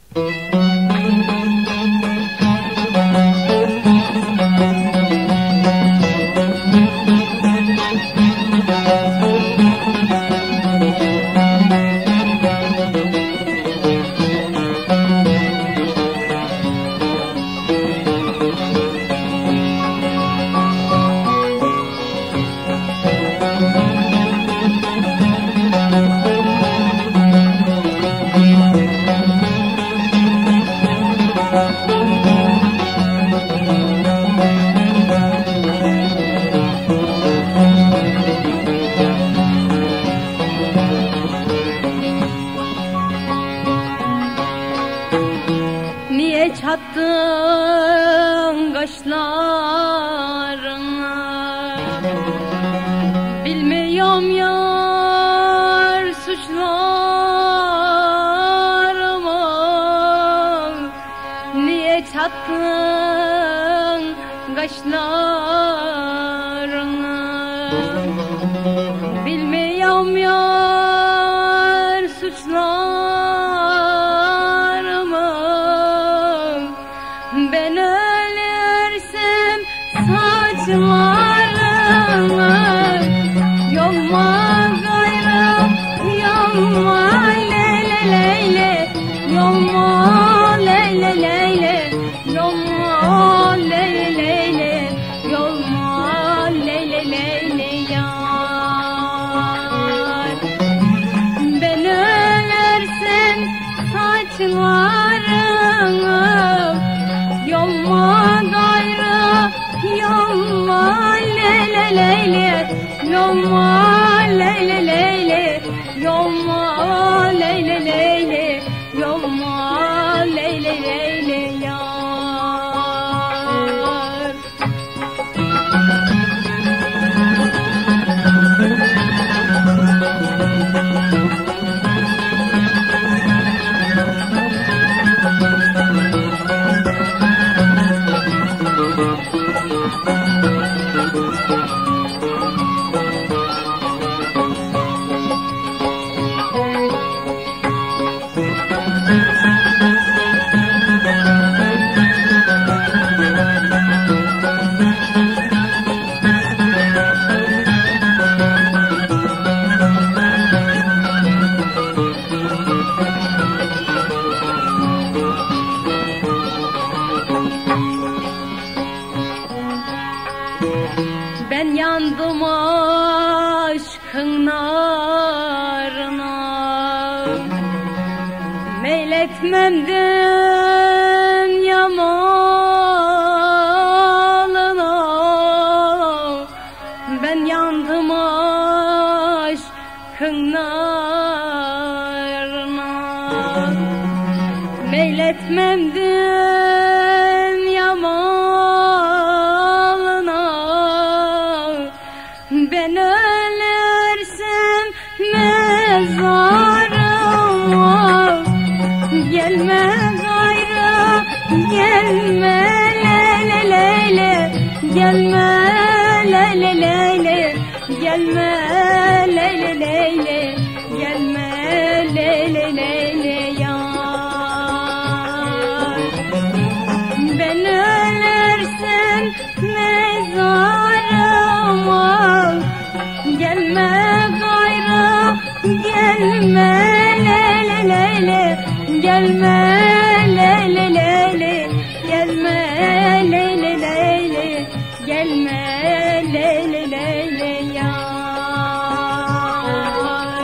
Niye çattın kaşlarına? Bilmiyorum yar suçlarımı. Niye çattın kaşlarına? Bilmiyorum yar suçlarımı. Ben ölürsem saçlarımı yolma gayrı, yolma leyle leyle, yolma leyle leyle, yolma leyle leyle, yolma leyle leyle yar. Ben ölürsem saçlarımı yolma gayrı, yolma leyle leyle, yolma leyle leyle, yolma leyle leyle, yolma leyle leyle yar. Ben yandım aşkın narına, meyletmem dünya malına. Ben yandım aşkın narına, meyletmem dünya malına. Ben ölürsem mezarıma gelme gayrı, gelme leyle leyle, gelme leyle leyle, gelme leyle leyle, gelme leyle leyle yar. Ben ölürsem mezarıma gelme gayrı, gelme leyle leyle, gelme leyle leyle, gelme leyle leyle, gelme leyle leyle yar.